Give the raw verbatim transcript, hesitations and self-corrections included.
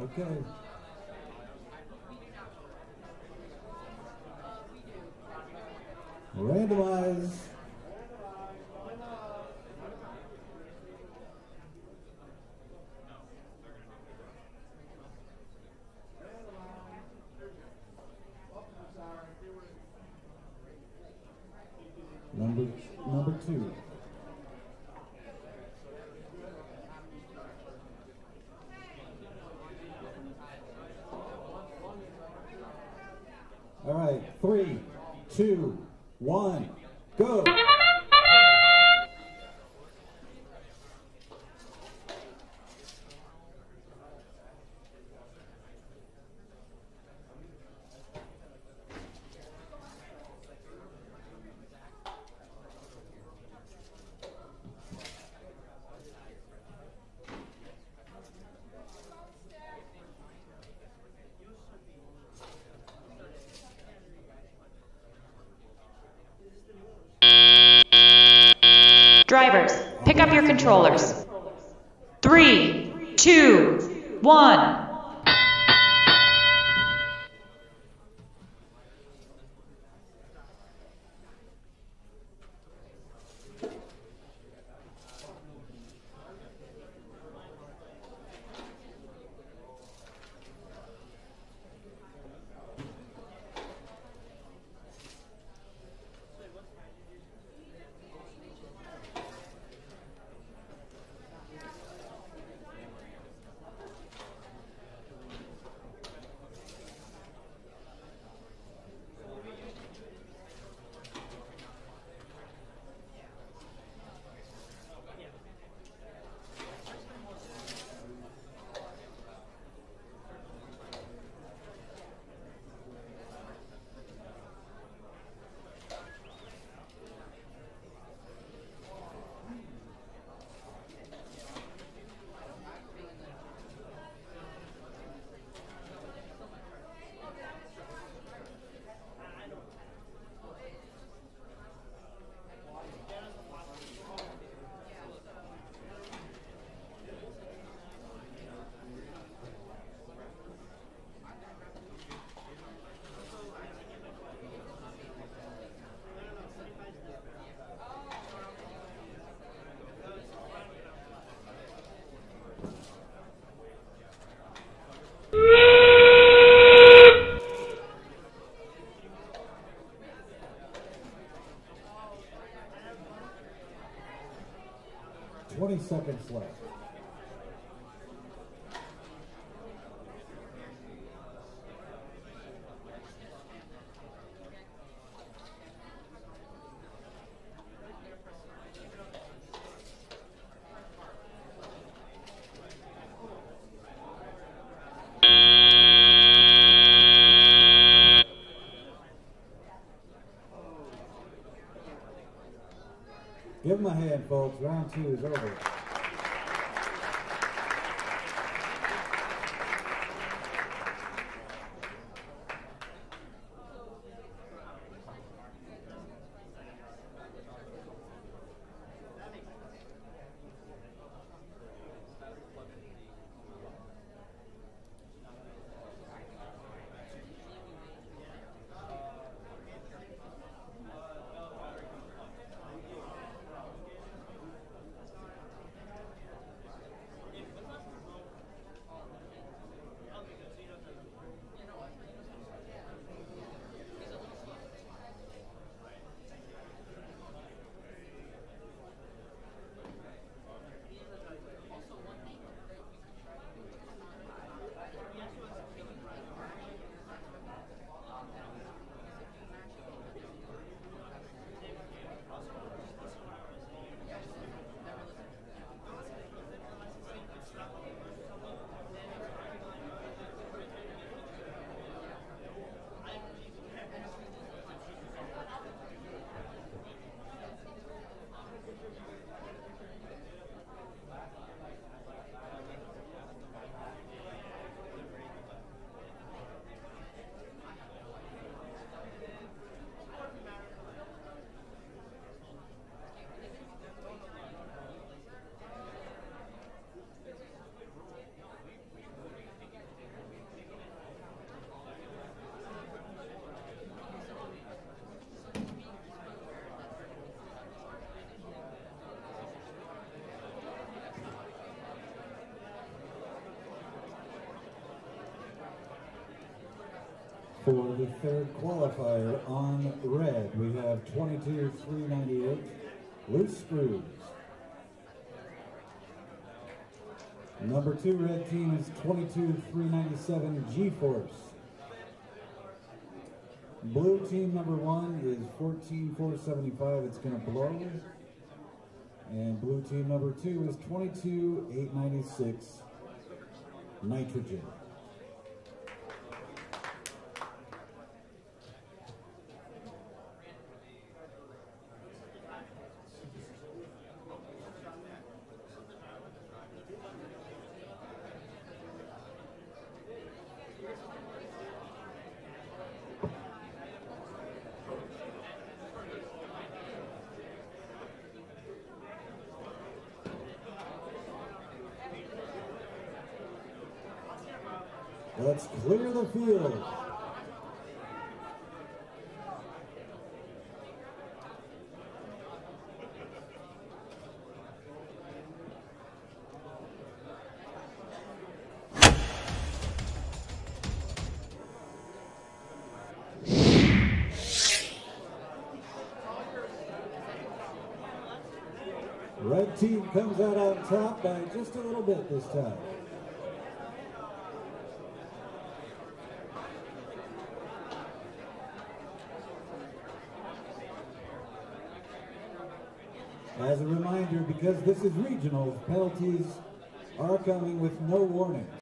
Okay. Randomize. Number number two. All right, three, two, one, go. Drivers, pick up your controllers. Three, two, one. twenty seconds left. Give them a hand, folks. Round two is over. For the third qualifier on red, we have twenty-two three ninety-eight, loose screws. Number two red team is twenty-two three ninety-seven, G-force. Blue team number one is fourteen four seventy-five, it's gonna blow. And blue team number two is twenty-two eight ninety-six, nitrogen. Let's clear the field. Red team comes out on top by just a little bit this time. As a reminder, because this is regional, penalties are coming with no warning.